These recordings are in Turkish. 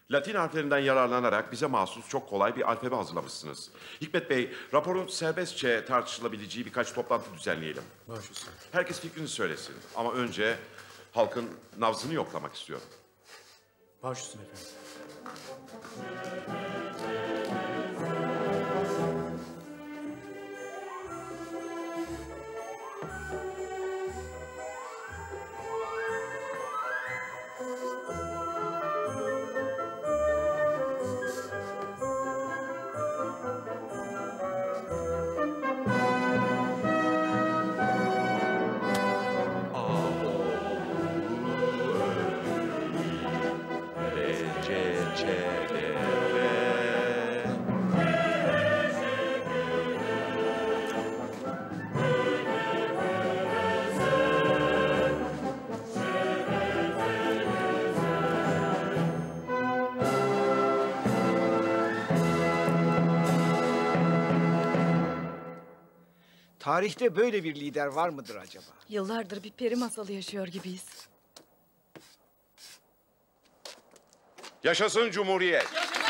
Latin harflerinden yararlanarak bize mahsus çok kolay bir alfabe hazırlamışsınız. Hikmet Bey, raporun serbestçe tartışılabileceği birkaç toplantı düzenleyelim. Baş üstüne. Herkes fikrini söylesin. Ama önce halkın nabzını yoklamak istiyorum. Baş üstüne efendim. Tarihte böyle bir lider var mıdır acaba? Yıllardır bir peri masalı yaşıyor gibiyiz. Yaşasın Cumhuriyet!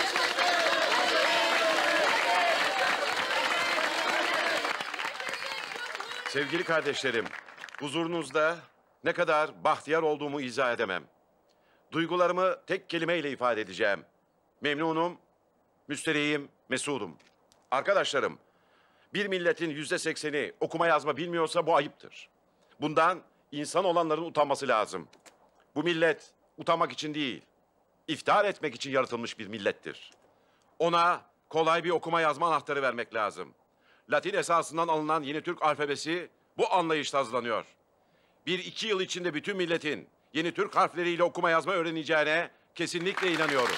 Sevgili kardeşlerim, huzurunuzda ne kadar bahtiyar olduğumu izah edemem. Duygularımı tek kelimeyle ifade edeceğim. Memnunum, müsterihim, mesudum. Arkadaşlarım, bir milletin %80'i okuma yazma bilmiyorsa bu ayıptır. Bundan insan olanların utanması lazım. Bu millet utanmak için değil, iftihar etmek için yaratılmış bir millettir. Ona kolay bir okuma yazma anahtarı vermek lazım. Latin esasından alınan yeni Türk alfabesi bu anlayışla hazırlanıyor. 1-2 yıl içinde bütün milletin yeni Türk harfleriyle okuma yazma öğreneceğine kesinlikle inanıyorum.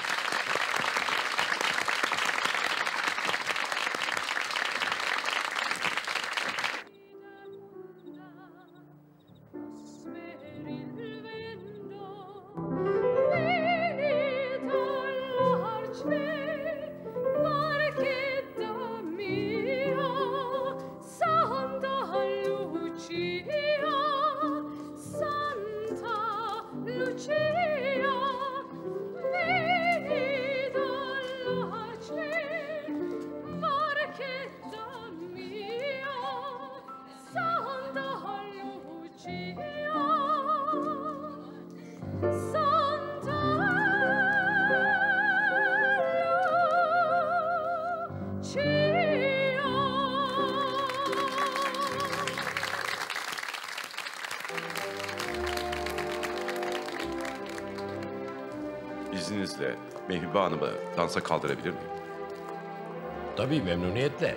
İzninizle Mehvibe Hanım'ı dansa kaldırabilir miyim? Tabii, memnuniyetle.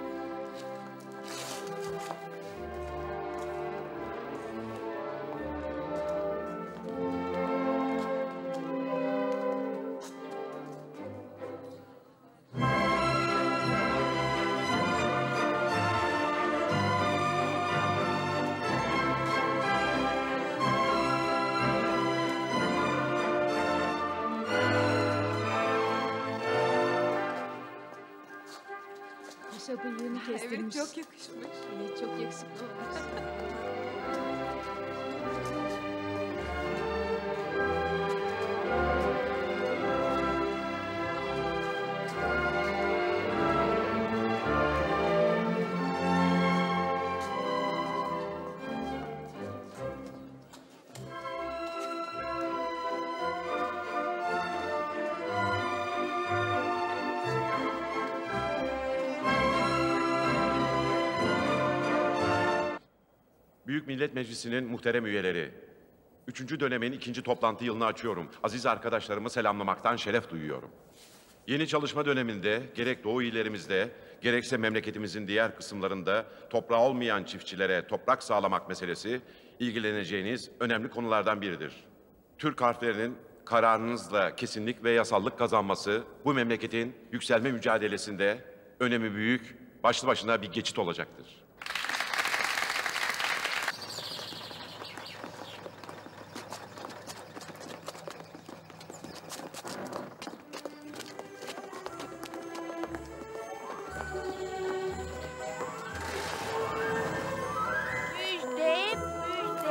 Paşa bıyığını kestirmiş. Evet, çok yakışmış. Evet, çok yakışıklı olmuş. Büyük Millet Meclisi'nin muhterem üyeleri, 3. dönemin 2. toplantı yılını açıyorum. Aziz arkadaşlarımı selamlamaktan şeref duyuyorum. Yeni çalışma döneminde gerek Doğu illerimizde, gerekse memleketimizin diğer kısımlarında toprağı olmayan çiftçilere toprak sağlamak meselesi ilgileneceğiniz önemli konulardan biridir. Türk harflerinin kararınızla kesinlik ve yasallık kazanması bu memleketin yükselme mücadelesinde önemi büyük, başlı başına bir geçit olacaktır.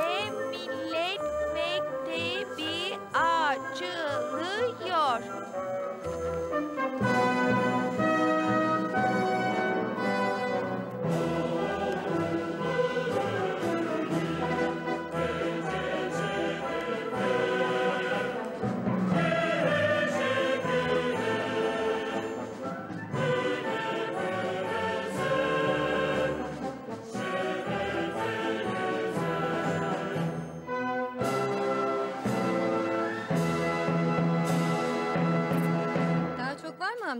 Millet Mektebi açılıyor.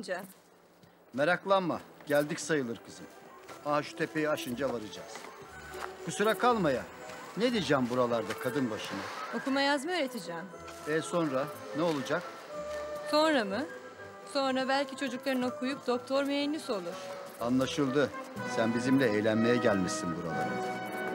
amca. Meraklanma. Geldik sayılır kızım. Aha şu tepeyi aşınca varacağız. Kusura kalma ya. Ne diyeceğim buralarda kadın başına? Okuma yazma öğreteceğim. Sonra ne olacak? Sonra mı? Sonra belki çocukların okuyup doktor mühendis olur. Anlaşıldı. Sen bizimle eğlenmeye gelmişsin buralara.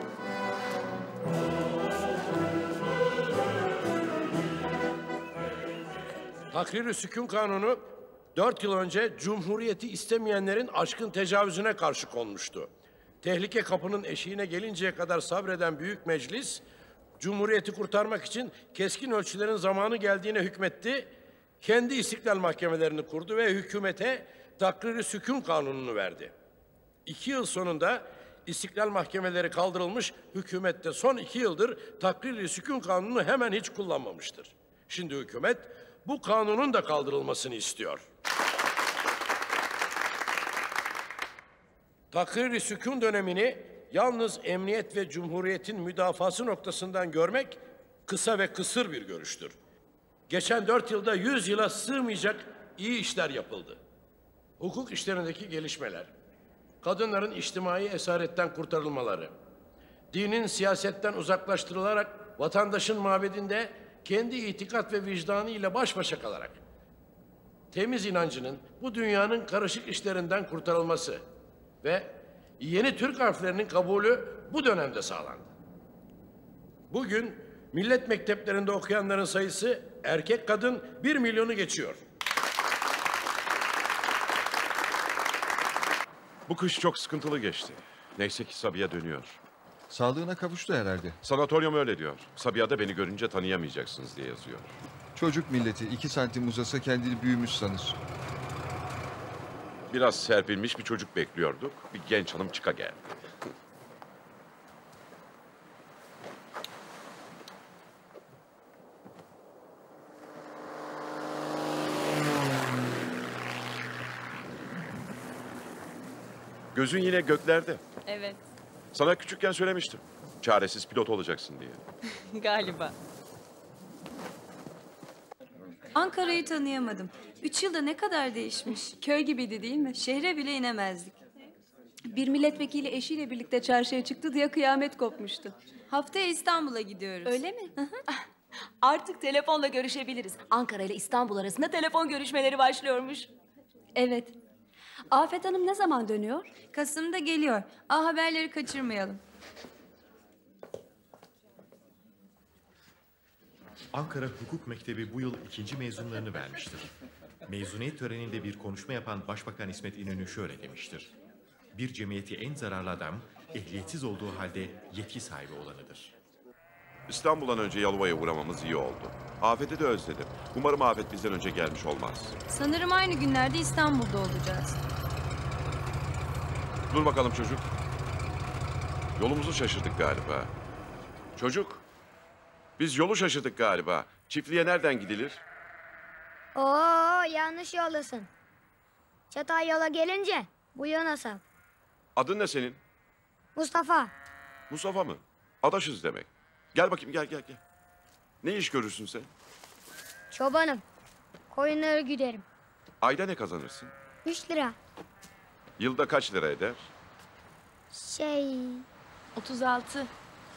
Takrir-i Sükun Kanunu 4 yıl önce Cumhuriyeti istemeyenlerin aşkın tecavüzüne karşı konmuştu. Tehlike kapının eşiğine gelinceye kadar sabreden Büyük Meclis, Cumhuriyeti kurtarmak için keskin ölçülerin zamanı geldiğine hükmetti. Kendi istiklal mahkemelerini kurdu ve hükümete Takrir-i Sükun Kanunu'nu verdi. 2 yıl sonunda istiklal mahkemeleri kaldırılmış, hükümette son 2 yıldır Takrir-i Sükun Kanunu'nu hemen hiç kullanmamıştır. Şimdi hükümet bu kanunun da kaldırılmasını istiyor. Takrir-i Sükun dönemini yalnız emniyet ve cumhuriyetin müdafası noktasından görmek kısa ve kısır bir görüştür. Geçen 4 yılda 100 yıla sığmayacak iyi işler yapıldı. Hukuk işlerindeki gelişmeler, kadınların içtimai esaretten kurtarılmaları, dinin siyasetten uzaklaştırılarak vatandaşın mabedinde kendi itikat ve vicdanı ile baş başa kalarak temiz inancının bu dünyanın karışık işlerinden kurtarılması ve yeni Türk harflerinin kabulü bu dönemde sağlandı. Bugün millet mekteplerinde okuyanların sayısı erkek kadın 1 milyonu geçiyor. Bu kış çok sıkıntılı geçti. Neyse ki Sabiha dönüyor. Sağlığına kavuştu herhalde. Sanatoryum öyle diyor. Sabiha da beni görünce tanıyamayacaksınız diye yazıyor. Çocuk milleti 2 santim uzasa kendini büyümüş sanır. Biraz serpilmiş bir çocuk bekliyorduk. Bir genç hanım çıka geldi. Gözün yine göklerde. Evet, Sana küçükken söylemiştim. Çaresiz pilot olacaksın diye. galiba. Ankara'yı tanıyamadım. 3 yılda ne kadar değişmiş. Köy gibiydi değil mi? Şehre bile inemezdik. Bir milletvekili eşiyle birlikte çarşıya çıktı diye kıyamet kopmuştu. Haftaya İstanbul'a gidiyoruz. Öyle mi? Artık telefonla görüşebiliriz. Ankara ile İstanbul arasında telefon görüşmeleri başlıyormuş. Evet. Afet Hanım ne zaman dönüyor? Kasım'da geliyor. Haberleri kaçırmayalım. Ankara Hukuk Mektebi bu yıl 2. mezunlarını vermiştir. Mezuniyet töreninde bir konuşma yapan Başbakan İsmet İnönü şöyle demiştir. Bir cemiyeti en zararlı adam, ehliyetsiz olduğu halde yetki sahibi olanıdır. İstanbul'dan önce Yalova'ya uğramamız iyi oldu. Afet'i de özledim. Umarım Afet bizden önce gelmiş olmaz. Sanırım aynı günlerde İstanbul'da olacağız. Dur bakalım çocuk. Yolumuzu şaşırdık galiba. Çocuk, biz yolu şaşırdık galiba. Çiftliğe nereden gidilir? Oo, yanlış yoldasın. Çatay yola gelince bu yana sap. Adın ne senin? Mustafa. Mustafa mı? Adaşız demek. Gel bakayım, gel. Ne iş görürsün sen? Çobanım. Koyunları güderim. Ayda ne kazanırsın? 3 lira. Yılda kaç lira eder? 36.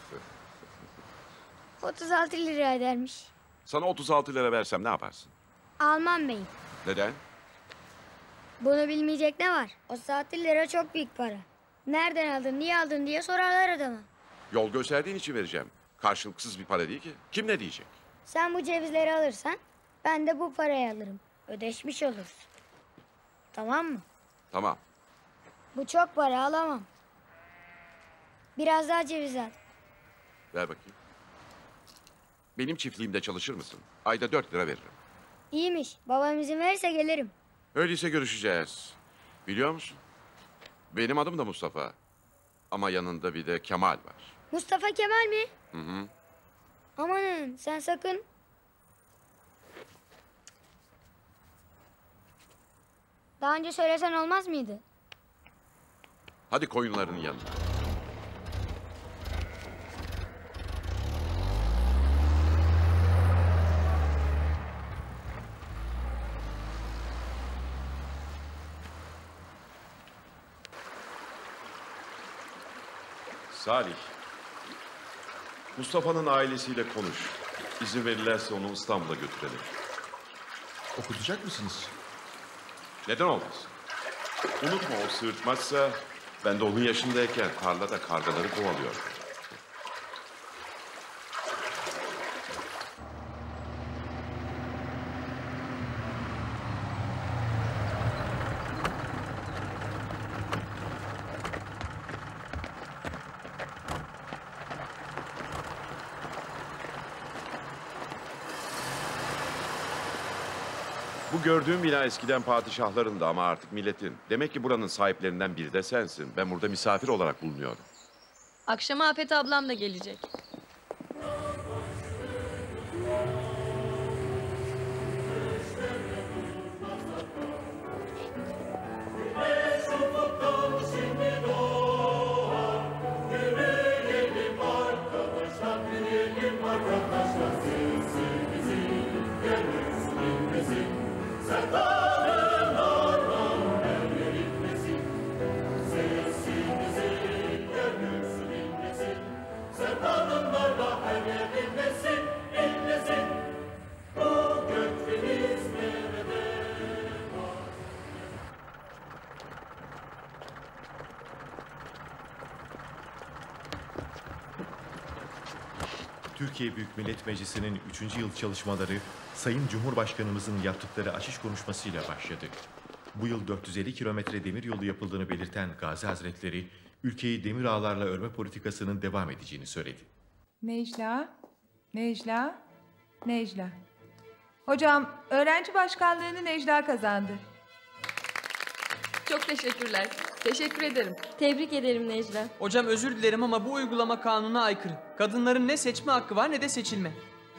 36 lira edermiş. Sana 36 lira versem ne yaparsın? Almam beyim. Neden? Bunu bilmeyecek ne var? 36 lira çok büyük para. Nereden aldın, niye aldın diye sorarlar adama. Yol gösterdiğin için vereceğim. Karşılıksız bir para değil ki. Kim ne diyecek? Sen bu cevizleri alırsan ben de bu parayı alırım. Ödeşmiş oluruz. Tamam mı? Tamam. Bu çok para, alamam. Biraz daha ceviz al. Ver bakayım. Benim çiftliğimde çalışır mısın? Ayda 4 lira veririm. İyiymiş. Babam izin verirse gelirim. Öyleyse görüşeceğiz. Biliyor musun? Benim adım da Mustafa. Ama yanında bir de Kemal var. Mustafa Kemal mi? Hı. Amanın sen sakın. Daha önce söylesen olmaz mıydı? Hadi koyunların yanına. Salih, Mustafa'nın ailesiyle konuş. İzin verirlerse onu İstanbul'a götürelim. Okutacak mısınız? Neden olmaz? Unutma, o sırıtmazsa ben de onun yaşındayken tarlada kargaları kovalıyordum. Bu gördüğüm bina eskiden padişahların da ama artık milletin. Demek ki buranın sahiplerinden biri de sensin. Ben burada misafir olarak bulunuyorum. Akşama Afet ablam da gelecek. Türkiye Büyük Millet Meclisi'nin 3. yıl çalışmaları Sayın Cumhurbaşkanımızın yaptıkları açış konuşmasıyla başladı. Bu yıl 450 kilometre demir yolu yapıldığını belirten Gazi Hazretleri, ülkeyi demir ağlarla örme politikasının devam edeceğini söyledi. Necla. Hocam, öğrenci başkanlığını Necla kazandı. Çok teşekkürler. Teşekkür ederim. Tebrik ederim Necla. Hocam özür dilerim ama bu uygulama kanuna aykırı. Kadınların ne seçme hakkı var ne de seçilme.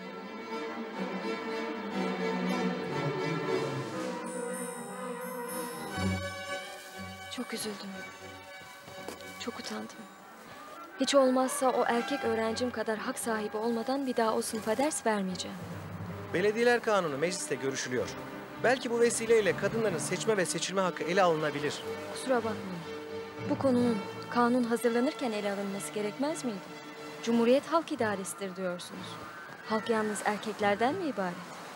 Çok üzüldüm. Çok utandım. Hiç olmazsa o erkek öğrencim kadar hak sahibi olmadan bir daha o sınıfa ders vermeyeceğim. Belediyeler Kanunu mecliste görüşülüyor. Belki bu vesileyle kadınların seçme ve seçilme hakkı ele alınabilir. Kusura bakmayın. Bu konunun kanun hazırlanırken ele alınması gerekmez miydi? Cumhuriyet halk idaresidir diyorsunuz. Halk yalnız erkeklerden mi ibaret?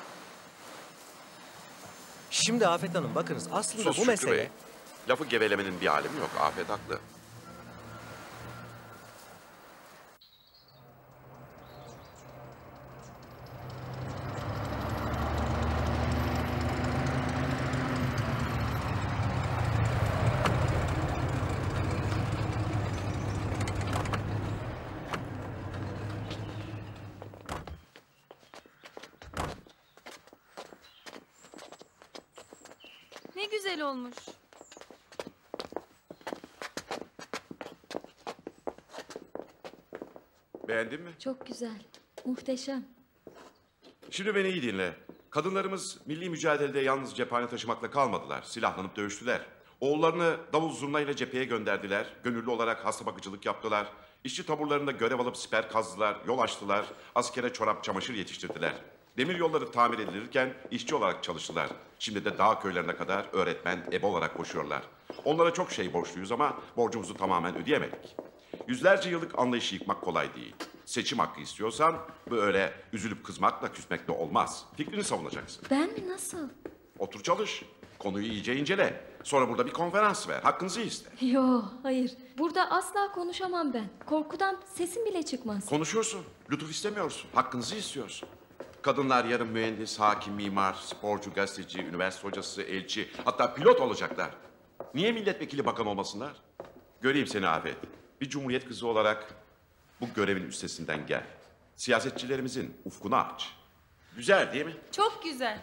Şimdi Afet Hanım bakınız aslında Sus bu Şükrü mesele... Bey. Lafı gevelemenin bir alemi yok. Afet haklı. Ne güzel olmuş. Beğendin mi? Çok güzel. Muhteşem. Şimdi beni iyi dinle. Kadınlarımız milli mücadelede yalnız cephane taşımakla kalmadılar. Silahlanıp dövüştüler. Oğullarını davul zurnayla cepheye gönderdiler. Gönüllü olarak hasta bakıcılık yaptılar. İşçi taburlarında görev alıp siper kazdılar, yol açtılar. Askere çorap, çamaşır yetiştirdiler. Demir yolları tamir edilirken işçi olarak çalıştılar. Şimdi de dağ köylerine kadar öğretmen, ebe olarak koşuyorlar. Onlara çok şey borçluyuz ama borcumuzu tamamen ödeyemedik. Yüzlerce yıllık anlayışı yıkmak kolay değil. Seçim hakkı istiyorsan böyle üzülüp kızmakla küsmekle olmaz. Fikrini savunacaksın. Ben mi? Nasıl? Otur çalış. Konuyu iyice incele. Sonra burada bir konferans ver. Hakkınızı iste. Yo, hayır. Burada asla konuşamam ben. Korkudan sesim bile çıkmaz. Konuşuyorsun. Lütuf istemiyorsun. Hakkınızı istiyorsun. Kadınlar yarın mühendis, hakim, mimar, sporcu, gazeteci, üniversite hocası, elçi, hatta pilot olacaklar. Niye milletvekili bakan olmasınlar? Göreyim seni Afet. Bir cumhuriyet kızı olarak bu görevin üstesinden gel. Siyasetçilerimizin ufkunu aç. Güzel değil mi? Çok güzel.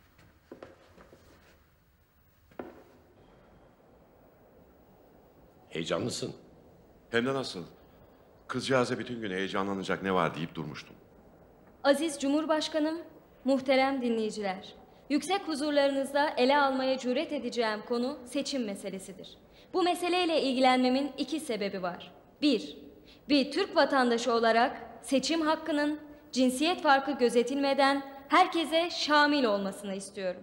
Heyecanlısın. Hem de nasıl? Kızcağıza bütün gün heyecanlanacak ne var deyip durmuştum. Aziz Cumhurbaşkanım, muhterem dinleyiciler. Yüksek huzurlarınızda ele almaya cüret edeceğim konu seçim meselesidir. Bu meseleyle ilgilenmemin iki sebebi var. Bir Türk vatandaşı olarak seçim hakkının cinsiyet farkı gözetilmeden herkese şamil olmasını istiyorum.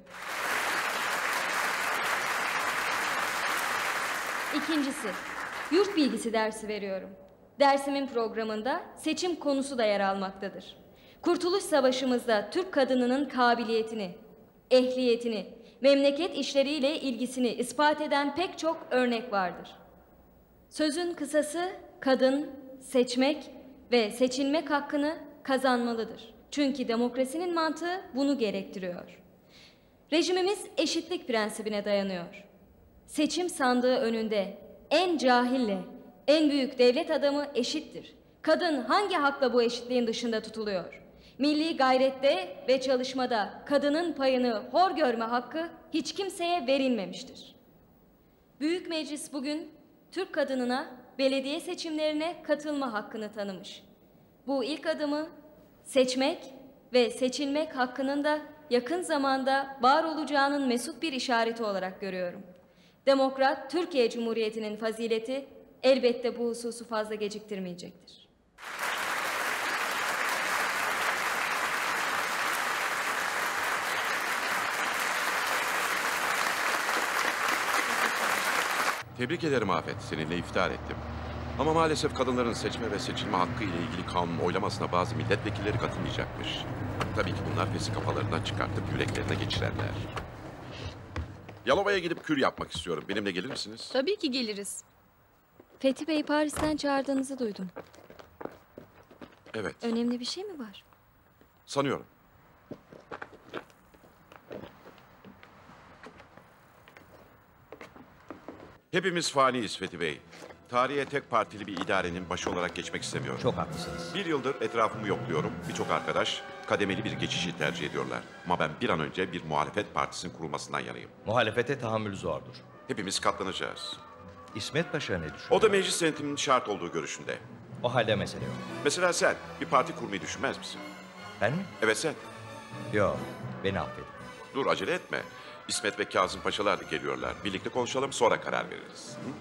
İkincisi, yurt bilgisi dersi veriyorum. Dersimin programında seçim konusu da yer almaktadır. Kurtuluş Savaşımızda Türk kadınının kabiliyetini, ehliyetini, memleket işleriyle ilgisini ispat eden pek çok örnek vardır. Sözün kısası kadın seçmek ve seçilmek hakkını kazanmalıdır. Çünkü demokrasinin mantığı bunu gerektiriyor. Rejimimiz eşitlik prensibine dayanıyor. Seçim sandığı önünde en cahille en büyük devlet adamı eşittir. Kadın hangi hakla bu eşitliğin dışında tutuluyor? Milli gayrette ve çalışmada kadının payını hor görme hakkı hiç kimseye verilmemiştir. Büyük Meclis bugün Türk kadınına belediye seçimlerine katılma hakkını tanımış. Bu ilk adımı seçmek ve seçilmek hakkının da yakın zamanda var olacağının mesut bir işareti olarak görüyorum. Demokrat Türkiye Cumhuriyeti'nin fazileti elbette bu hususu fazla geciktirmeyecektir. Tebrik ederim Afet, seninle iftihar ettim. Ama maalesef kadınların seçme ve seçilme hakkı ile ilgili kanunun oylamasına bazı milletvekilleri katılmayacakmış. Tabii ki bunlar fesi kafalarından çıkartıp yüreklerine geçirenler. Yalova'ya gidip kür yapmak istiyorum. Benimle gelir misiniz? Tabii ki geliriz. Fethi Bey Paris'ten çağırdığınızı duydum. Evet. Önemli bir şey mi var? Sanıyorum. Hepimiz faniyiz Fethi Bey. Tarihe tek partili bir idarenin başı olarak geçmek istemiyorum. Çok haklısınız. Bir yıldır etrafımı yokluyorum. Birçok arkadaş kademeli bir geçişi tercih ediyorlar. Ama ben bir an önce bir muhalefet partisinin kurulmasından yanayım. Muhalefete tahammül zordur. Hepimiz katlanacağız. İsmet Paşa ne düşünüyor? O da meclis denetiminin şart olduğu görüşünde. O halde mesele yok. Mesela sen bir parti kurmayı düşünmez misin? Ben mi? Evet sen. Yok, beni affedin. Dur acele etme. İsmet ve Kazım Paşalar da geliyorlar. Birlikte konuşalım sonra karar veririz. Hı?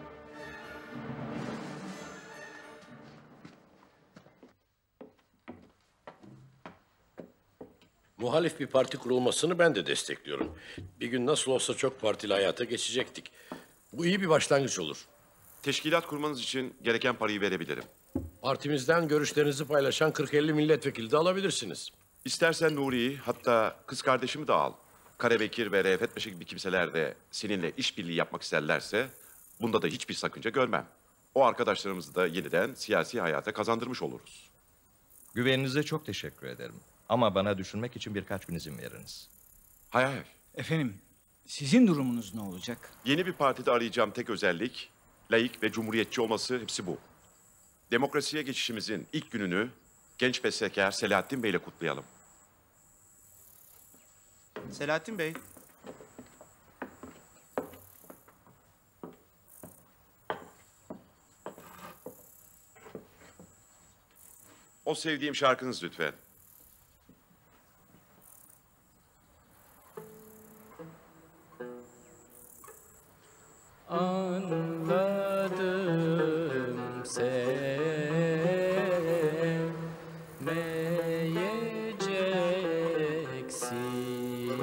Muhalif bir parti kurulmasını ben de destekliyorum. Bir gün nasıl olsa çok partili hayata geçecektik. Bu iyi bir başlangıç olur. Teşkilat kurmanız için gereken parayı verebilirim. Partimizden görüşlerinizi paylaşan 40-50 milletvekili de alabilirsiniz. İstersen Nuri'yi, hatta kız kardeşimi de al. Karabekir ve Refet Paşa gibi kimseler de seninle işbirliği yapmak isterlerse bunda da hiçbir sakınca görmem. O arkadaşlarımızı da yeniden siyasi hayata kazandırmış oluruz. Güveninize çok teşekkür ederim. Ama bana düşünmek için birkaç gün izin veriniz. Hay hay. Efendim, sizin durumunuz ne olacak? Yeni bir partide arayacağım tek özellik, laik ve cumhuriyetçi olması, hepsi bu. Demokrasiye geçişimizin ilk gününü genç bestekar Selahattin Bey'le kutlayalım. Selahattin Bey. O sevdiğim şarkınız lütfen. Anladım sevmeyeceksin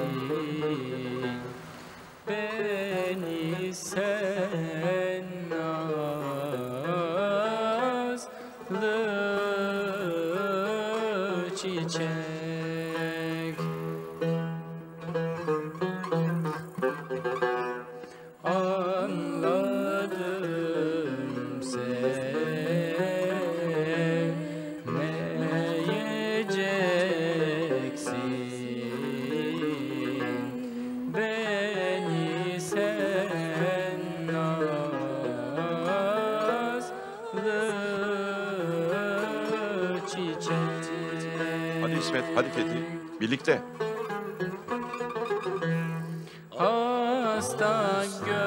beni sen nazlı çiçek. Anladım sevmeyeceksin beni sen nazlı çiçek. Hadi İsmet, hadi Fethi. Birlikte. Hasta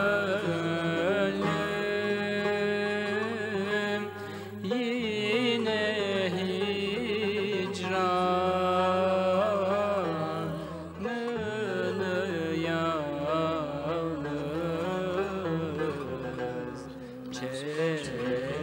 gönlüm yine hicranını yalnız çekecek.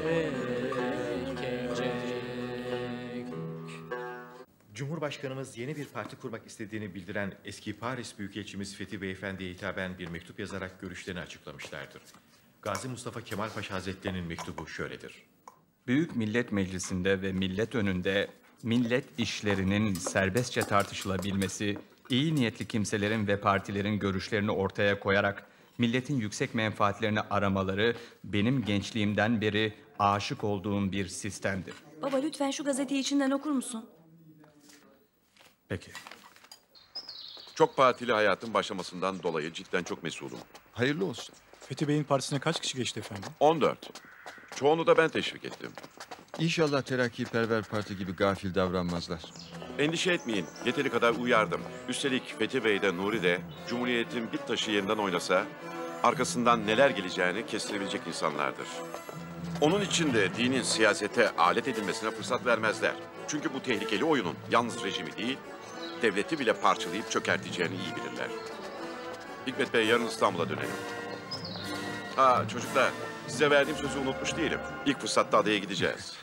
Cumhurbaşkanımız yeni bir parti kurmak istediğini bildiren eski Paris Büyükelçimiz Fethi Beyefendi'ye hitaben bir mektup yazarak görüşlerini açıklamışlardır. Gazi Mustafa Kemal Paşa Hazretleri'nin mektubu şöyledir. Büyük Millet Meclisi'nde ve millet önünde millet işlerinin serbestçe tartışılabilmesi, iyi niyetli kimselerin ve partilerin görüşlerini ortaya koyarak milletin yüksek menfaatlerini aramaları benim gençliğimden beri aşık olduğum bir sistemdir. Baba lütfen şu gazeteyi içinden okur musun? Peki. Çok partili hayatın başlamasından dolayı cidden çok mesulum. Hayırlı olsun. Fethi Bey'in partisine kaç kişi geçti efendim? 14. Çoğunu da ben teşvik ettim. İnşallah Terakkiperver Parti gibi gafil davranmazlar. Endişe etmeyin. Yeteri kadar uyardım. Üstelik Fethi Bey de Nuri de Cumhuriyet'in bir taşı yerinden oynasa arkasından neler geleceğini kestirebilecek insanlardır. Onun için de dinin siyasete alet edilmesine fırsat vermezler. Çünkü bu tehlikeli oyunun yalnız rejimi değil, devleti bile parçalayıp çökerteceğini iyi bilirler. Hikmet Bey, yarın İstanbul'a dönelim. Ha çocuklar, size verdiğim sözü unutmuş değilim. İlk fırsatta adaya gideceğiz.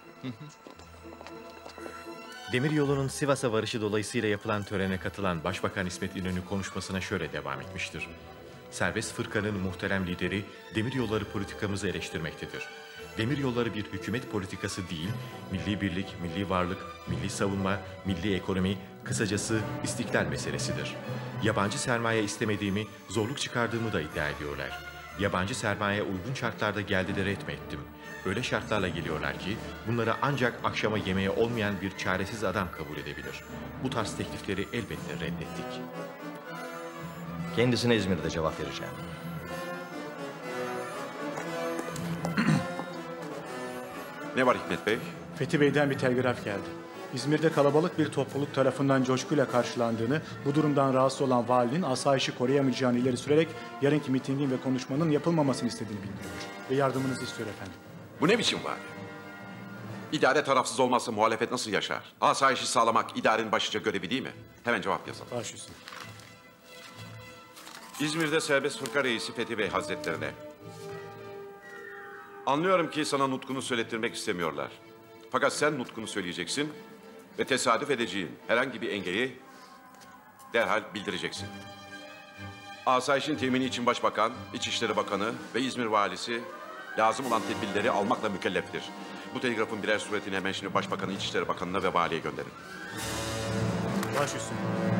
Demiryolu'nun Sivas'a varışı dolayısıyla yapılan törene katılan Başbakan İsmet İnönü konuşmasına şöyle devam etmiştir. Serbest fırkanın muhterem lideri demiryolları politikamızı eleştirmektedir. Demiryolları bir hükümet politikası değil, milli birlik, milli varlık, milli savunma, milli ekonomi, kısacası istiklal meselesidir. Yabancı sermaye istemediğimi, zorluk çıkardığımı da iddia ediyorlar. Yabancı sermaye uygun şartlarda geldiler ettim. Öyle şartlarla geliyorlar ki bunları ancak akşama yemeğe olmayan bir çaresiz adam kabul edebilir. Bu tarz teklifleri elbette reddettik. Kendisine İzmir'de cevap vereceğim. Ne var Hikmet Bey? Fethi Bey'den bir telgraf geldi. İzmir'de kalabalık bir topluluk tarafından coşkuyla karşılandığını, bu durumdan rahatsız olan valinin asayişi koruyamayacağını ileri sürerek yarınki mitingin ve konuşmanın yapılmamasını istediğini bildiriyor. Ve yardımınızı istiyor efendim. Bu ne biçim var? İdare tarafsız olmazsa muhalefet nasıl yaşar? Asayişi sağlamak idarenin başlıca görevi değil mi? Hemen cevap yazalım. Baş üstüne. İzmir'de Serbest Fırka Reisi Fethi Bey Hazretlerine. Anlıyorum ki sana nutkunu söylettirmek istemiyorlar. Fakat sen nutkunu söyleyeceksin ve tesadüf edeceğin herhangi bir engeli derhal bildireceksin. Asayişin temini için Başbakan, İçişleri Bakanı ve İzmir Valisi lazım olan tedbirleri almakla mükelleftir. Bu telgrafın birer suretini hemen şimdi Başbakan'a, İçişleri Bakanı'na ve Valiye gönderin. Baş üstüne.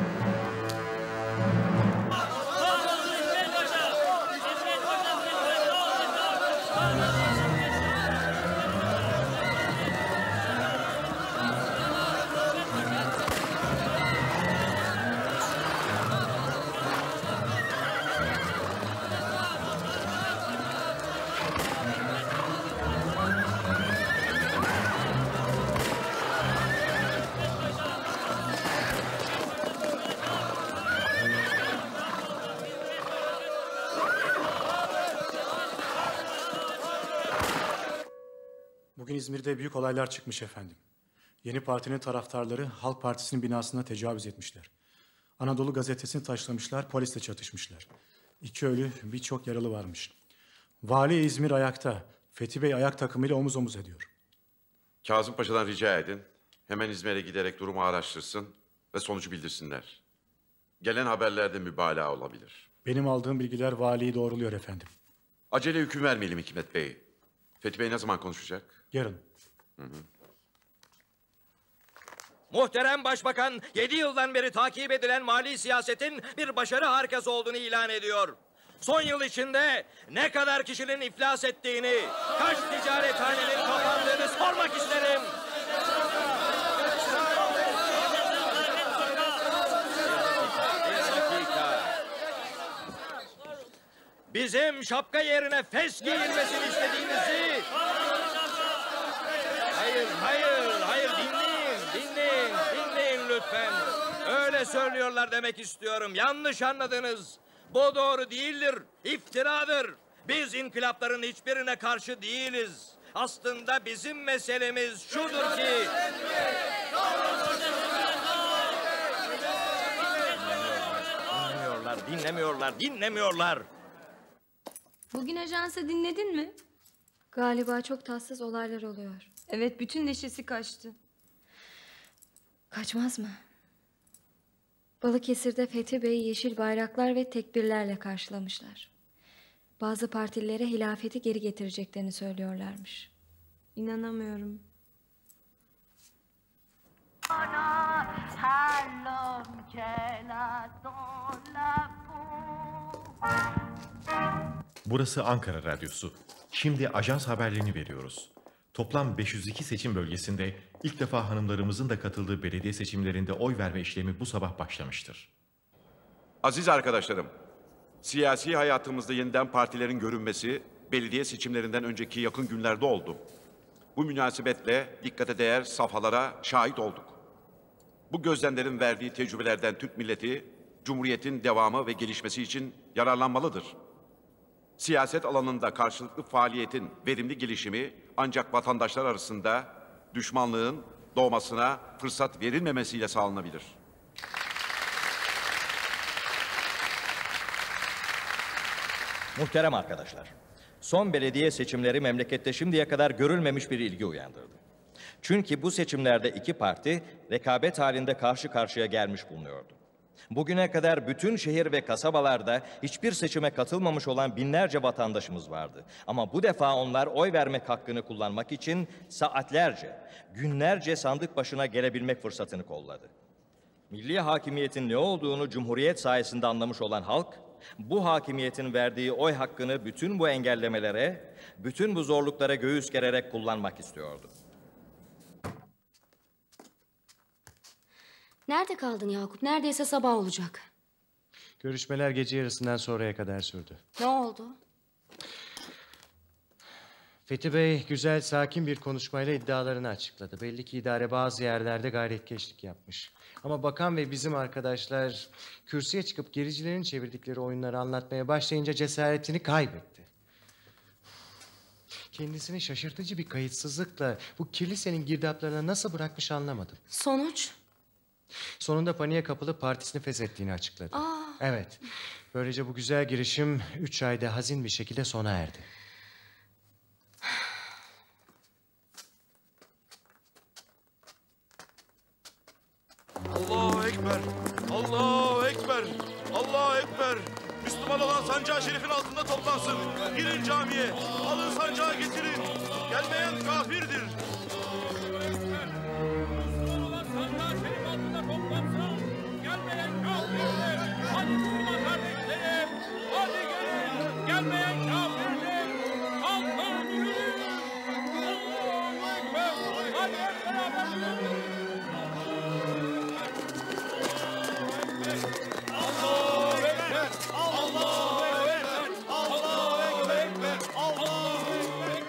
Bugün İzmir'de büyük olaylar çıkmış efendim. Yeni partinin taraftarları Halk Partisi'nin binasına tecavüz etmişler. Anadolu Gazetesi'ni taşlamışlar, polisle çatışmışlar. 2 ölü, birçok yaralı varmış. Vali İzmir ayakta. Fethi Bey ayak takımıyla omuz omuz ediyor. Kazım Paşa'dan rica edin. Hemen İzmir'e giderek durumu araştırsın ve sonucu bildirsinler. Gelen haberlerde mübalağa olabilir. Benim aldığım bilgiler valiyi doğruluyor efendim. Acele hüküm vermeyelim Hikmet Bey. Fethi Bey ne zaman konuşacak? Yarın. Hı. Muhterem Başbakan, 7 yıldan beri takip edilen mali siyasetin bir başarı harikası olduğunu ilan ediyor. Son yıl içinde ne kadar kişinin iflas ettiğini, kaç ticarethanenin kapandığını sormak isterim. Bir dakika. Bizim şapka yerine fes giyilmesini istediğinizi... Hayır, dinleyin lütfen. Öyle söylüyorlar demek istiyorum. Yanlış anladınız. Bu doğru değildir, iftiradır. Biz inkılapların hiçbirine karşı değiliz. Aslında bizim meselemiz şudur ki... Dinlemiyorlar. Bugün ajansı dinledin mi? Galiba çok tatsız olaylar oluyor. Evet, bütün neşesi kaçtı. Kaçmaz mı? Balıkesir'de Fethi Bey'i yeşil bayraklar ve tekbirlerle karşılamışlar. Bazı partililere hilafeti geri getireceklerini söylüyorlarmış. İnanamıyorum. Burası Ankara Radyosu. Şimdi ajans haberlerini veriyoruz. Toplam 502 seçim bölgesinde ilk defa hanımlarımızın da katıldığı belediye seçimlerinde oy verme işlemi bu sabah başlamıştır. Aziz arkadaşlarım, siyasi hayatımızda yeniden partilerin görünmesi belediye seçimlerinden önceki yakın günlerde oldu. Bu münasebetle dikkate değer safhalara şahit olduk. Bu gözlemlerin verdiği tecrübelerden Türk milleti, Cumhuriyet'in devamı ve gelişmesi için yararlanmalıdır. Siyaset alanında karşılıklı faaliyetin verimli gelişimi ancak vatandaşlar arasında düşmanlığın doğmasına fırsat verilmemesiyle sağlanabilir. Muhterem arkadaşlar, son belediye seçimleri memlekette şimdiye kadar görülmemiş bir ilgi uyandırdı. Çünkü bu seçimlerde iki parti rekabet halinde karşı karşıya gelmiş bulunuyordu. Bugüne kadar bütün şehir ve kasabalarda hiçbir seçime katılmamış olan binlerce vatandaşımız vardı. Ama bu defa onlar oy vermek hakkını kullanmak için saatlerce, günlerce sandık başına gelebilmek fırsatını kolladı. Milli hakimiyetin ne olduğunu Cumhuriyet sayesinde anlamış olan halk, bu hakimiyetin verdiği oy hakkını bütün bu engellemelere, bütün bu zorluklara göğüs gererek kullanmak istiyordu. Nerede kaldın Yakup? Neredeyse sabah olacak. Görüşmeler gece yarısından sonraya kadar sürdü. Ne oldu? Fethi Bey güzel, sakin bir konuşmayla iddialarını açıkladı. Belli ki idare bazı yerlerde gayretkeşlik yapmış. Ama bakan ve bizim arkadaşlar kürsüye çıkıp gericilerin çevirdikleri oyunları anlatmaya başlayınca cesaretini kaybetti. Kendisini şaşırtıcı bir kayıtsızlıkla bu kilisenin girdaplarına nasıl bırakmış anlamadım. Sonuç? Sonunda paniğe kapılıp partisini feshettiğini açıkladı. Evet. Böylece bu güzel girişim 3 ayda hazin bir şekilde sona erdi. Allahu Ekber! Allahu Ekber! Allahu Ekber! Müslüman olan sancağı şerifin altında toplansın. Girin camiye. Alın sancağı getirin. Gelmeyen kafirdir. Hadi Müslüman kardeşlerim, hadi gelin. Gelmeyen kafirdir. Kalkın yürüyün. Allahu Ekber. Hadi hep beraber yürüyün. Allahu Ekber. Allahu Ekber. Allahu Ekber. Allahu Ekber.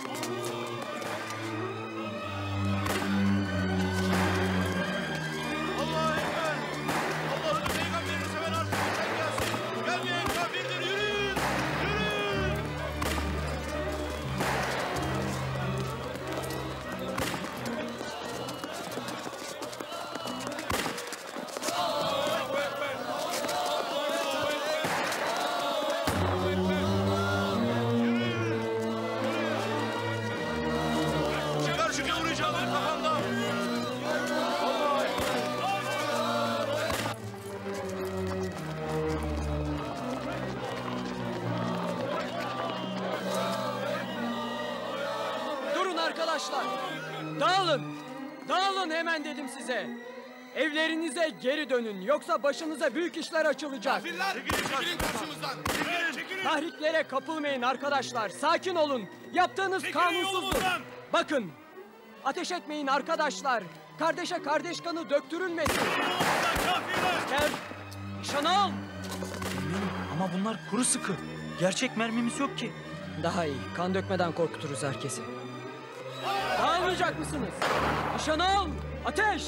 Arkadaşlar, dağılın. Dağılın hemen dedim size. Evlerinize geri dönün. Yoksa başınıza büyük işler açılacak. Çekilin karşımızdan. Çekilin. Tahriklere kapılmayın arkadaşlar. Sakin olun. Yaptığınız kanunsuzdur. Bakın, ateş etmeyin arkadaşlar. Kardeşe kardeş kanı döktürülmesin. Asker, nişanı al. Ama bunlar kuru sıkı. Gerçek mermimiz yok ki. Daha iyi. Kan dökmeden korkuturuz herkesi. Dağılmayacak mısınız? Nişanı al! Ateş!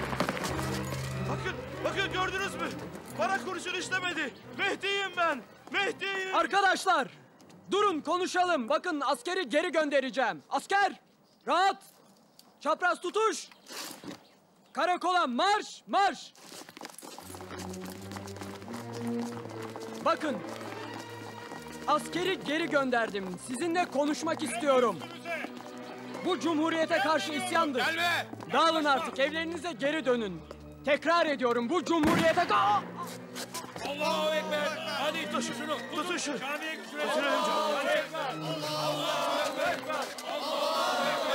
Bakın gördünüz mü? Bana kurşun işlemedi. Mehdi'yim ben. Mehdi'yim. Arkadaşlar! Durun konuşalım. Bakın askeri geri göndereceğim. Asker! Rahat! Çapraz tutuş! Karakola marş! Marş! Bakın! Askeri geri gönderdim. Sizinle konuşmak istiyorum. Bu cumhuriyete karşı isyandır. Gelme! Dağılın artık, evlerinize geri dönün. Tekrar ediyorum, bu cumhuriyete... Allahu Ekber! Hadi tutun şunu, tutun şunu. Camiye götürelim. Allahu Ekber! Allahu Ekber! Allahu Ekber!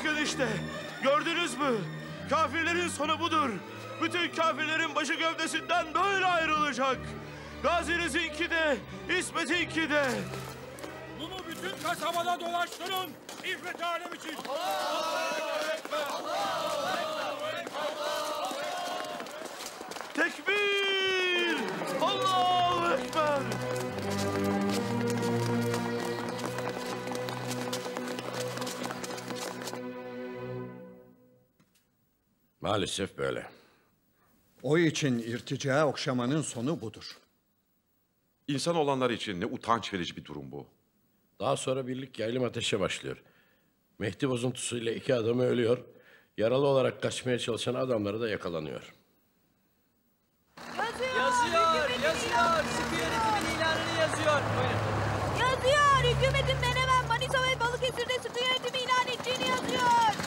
Bakın işte. Gördünüz mü? Kafirlerin sonu budur. Bütün kafirlerin başı gövdesinden böyle ayrılacak. Gazinizinki de, İsmet'inki de. Bunu bütün kasabada dolaştırın. İffet alem için. Allahu Ekber! Allahu Ekber! Tekbir! Allahu Ekber! Maalesef böyle. O için irtica okşamanın sonu budur. İnsan olanlar için ne utanç verici bir durum bu. Daha sonra birlik yaylım ateşe başlıyor. Mehdi bozuntusuyla 2 adamı ölüyor. Yaralı olarak kaçmaya çalışan adamları da yakalanıyor. Yazıyor. Sıkı yönetimin ilanını yazıyor. Buyurun. Yazıyor. Hükümetin Menemen, Manisa ve Balıkesir'de sıkı yönetimi ilan edeceğini yazıyor.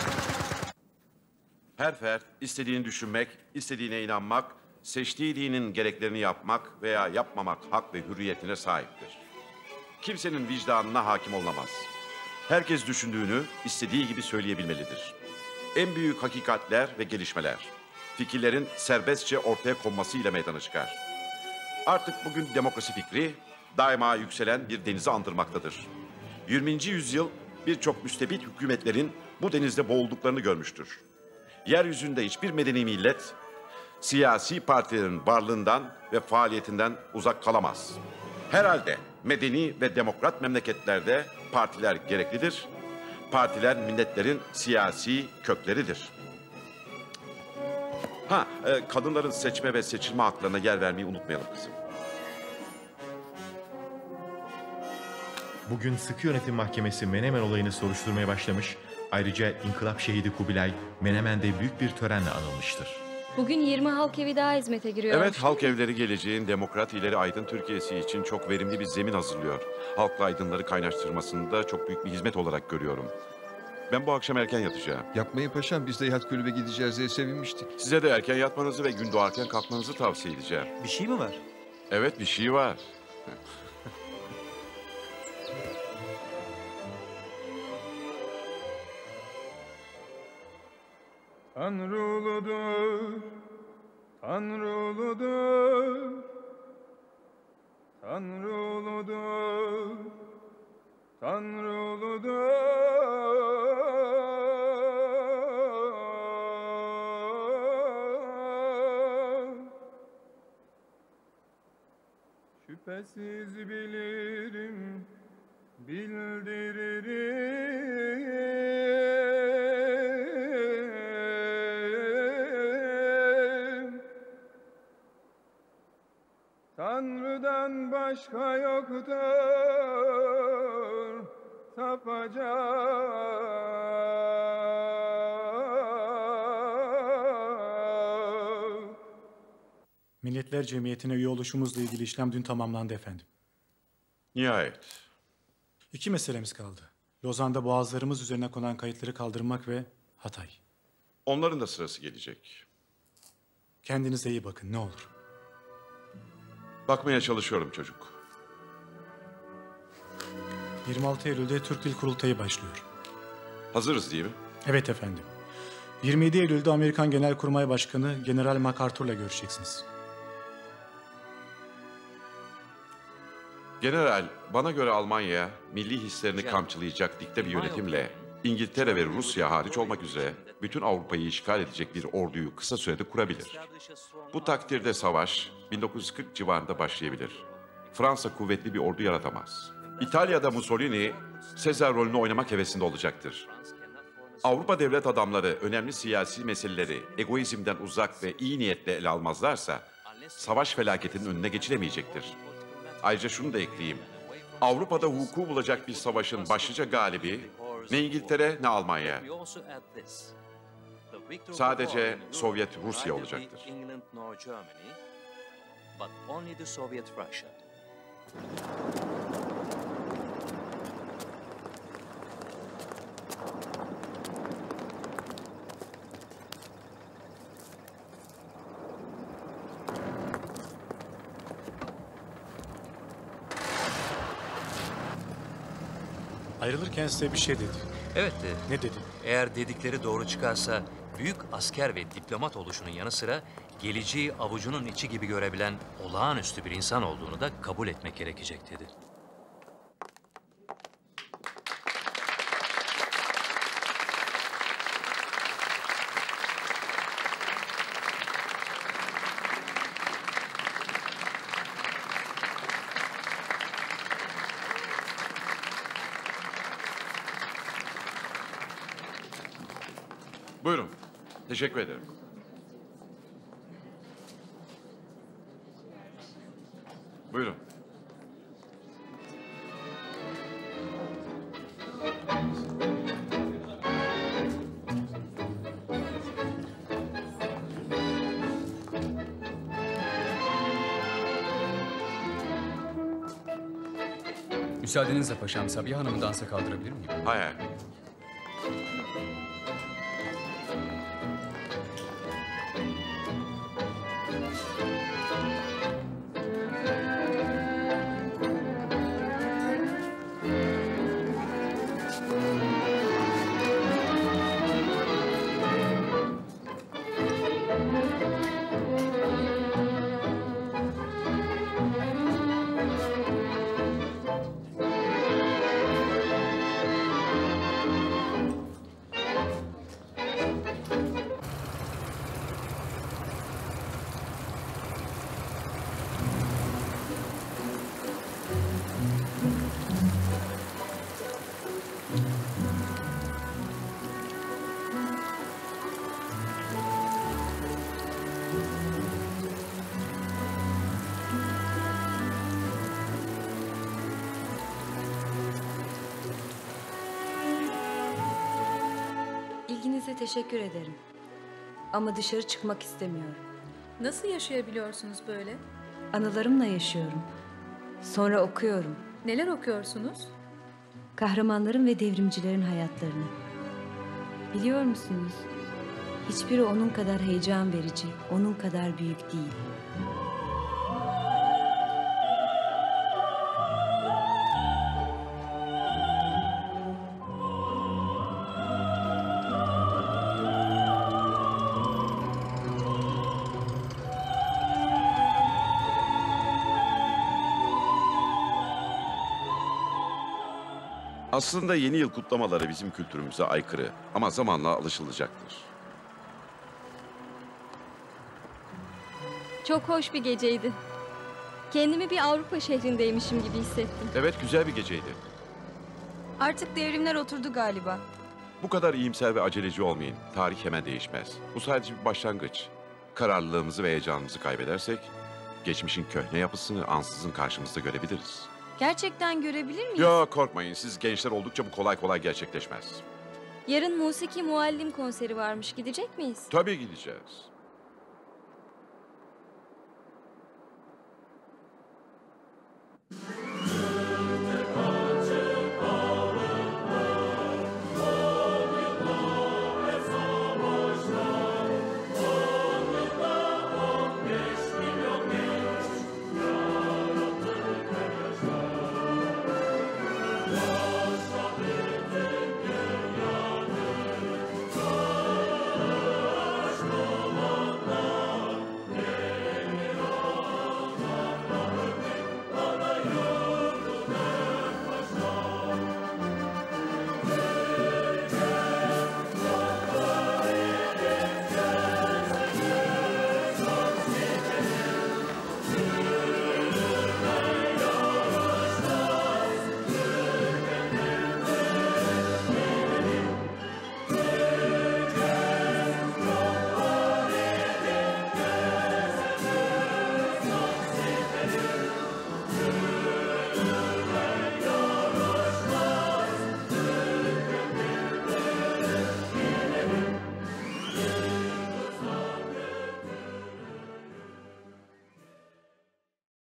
Her fert istediğini düşünmek, istediğine inanmak, seçtiği dinin gereklerini yapmak veya yapmamak hak ve hürriyetine sahiptir. Kimsenin vicdanına hakim olamaz. Herkes düşündüğünü istediği gibi söyleyebilmelidir. En büyük hakikatler ve gelişmeler, fikirlerin serbestçe ortaya konmasıyla meydana çıkar. Artık bugün demokrasi fikri daima yükselen bir denizi andırmaktadır. 20. yüzyıl birçok müstebit hükümetlerin bu denizde boğulduklarını görmüştür. Yeryüzünde hiçbir medeni millet siyasi partilerin varlığından ve faaliyetinden uzak kalamaz. Herhalde medeni ve demokrat memleketlerde partiler gereklidir. Partiler milletlerin siyasi kökleridir. Kadınların seçme ve seçilme haklarına yer vermeyi unutmayalım kızım. Bugün Sıkı Yönetim Mahkemesi Menemen olayını soruşturmaya başlamış. Ayrıca İnkılap Şehidi Kubilay Menemen'de büyük bir törenle anılmıştır. Bugün 20 halk evi daha hizmete giriyor. Evet, halk evleri geleceğin demokrat ileri aydın Türkiye'si için çok verimli bir zemin hazırlıyor. Halkla aydınları kaynaştırmasını da çok büyük bir hizmet olarak görüyorum. Ben bu akşam erken yatacağım. Yapmayın paşam, biz de yat kulübe gideceğiz diye sevinmiştik. Size de erken yatmanızı ve gün doğarken kalkmanızı tavsiye edeceğim. Bir şey mi var? Evet, bir şey var. Tanrı uludur, Tanrı uludur, Tanrı uludur, Tanrı uludur. Şüphesiz bilirim, bildiririm. Tanrı'dan başka yoktur tapacak. Milletler Cemiyeti'ne üye oluşumuzla ilgili işlem dün tamamlandı efendim. Nihayet. 2 meselemiz kaldı. Lozan'da boğazlarımız üzerine konan kayıtları kaldırmak ve Hatay. Onların da sırası gelecek. Kendinize iyi bakın, ne olur. Bakmaya çalışıyorum çocuk. 26 Eylül'de Türk Dil Kurultayı başlıyor. Hazırız değil mi? Evet efendim. 27 Eylül'de Amerikan Genelkurmay Başkanı General MacArthur'la görüşeceksiniz. General, bana göre Almanya milli hislerini kamçılayacak dikte bir yönetimle İngiltere ve Rusya hariç olmak üzere bütün Avrupa'yı işgal edecek bir orduyu kısa sürede kurabilir. Bu takdirde savaş 1940 civarında başlayabilir. Fransa kuvvetli bir ordu yaratamaz. İtalya'da Mussolini Sezar rolünü oynamak hevesinde olacaktır. Avrupa devlet adamları önemli siyasi meseleleri egoizmden uzak ve iyi niyetle ele almazlarsa savaş felaketinin önüne geçilemeyecektir. Ayrıca şunu da ekleyeyim. Avrupa'da hukuku bulacak bir savaşın başlıca galibi ne İngiltere ne Almanya. Sadece Sovyet Rusya olacaktır. Ayrılırken size bir şey dedi. Evet. Ne dedi? Eğer dedikleri doğru çıkarsa büyük asker ve diplomat oluşunun yanı sıra geleceği avucunun içi gibi görebilen olağanüstü bir insan olduğunu da kabul etmek gerekecek dedi. Buyurun. Teşekkür ederim. Buyurun. Müsaadenizle paşam, Sabiha Hanım'ı dansa kaldırabilir miyim? Hayır. İlginize teşekkür ederim. Ama dışarı çıkmak istemiyorum. Nasıl yaşayabiliyorsunuz böyle? Anılarımla yaşıyorum. Sonra okuyorum. Neler okuyorsunuz? Kahramanların ve devrimcilerin hayatlarını. Biliyor musunuz? Hiçbiri onun kadar heyecan verici, onun kadar büyük değil. Aslında yeni yıl kutlamaları bizim kültürümüze aykırı ama zamanla alışılacaktır. Çok hoş bir geceydi. Kendimi bir Avrupa şehrindeymişim gibi hissettim. Evet, güzel bir geceydi. Artık devrimler oturdu galiba. Bu kadar iyimser ve aceleci olmayın. Tarih hemen değişmez. Bu sadece bir başlangıç. Kararlılığımızı ve heyecanımızı kaybedersek, geçmişin köhne yapısını ansızın karşımızda görebiliriz. Gerçekten görebilir miyiz? Yok, korkmayın. Siz gençler oldukça bu kolay kolay gerçekleşmez. Yarın musiki muallim konseri varmış. Gidecek miyiz? Tabii gideceğiz.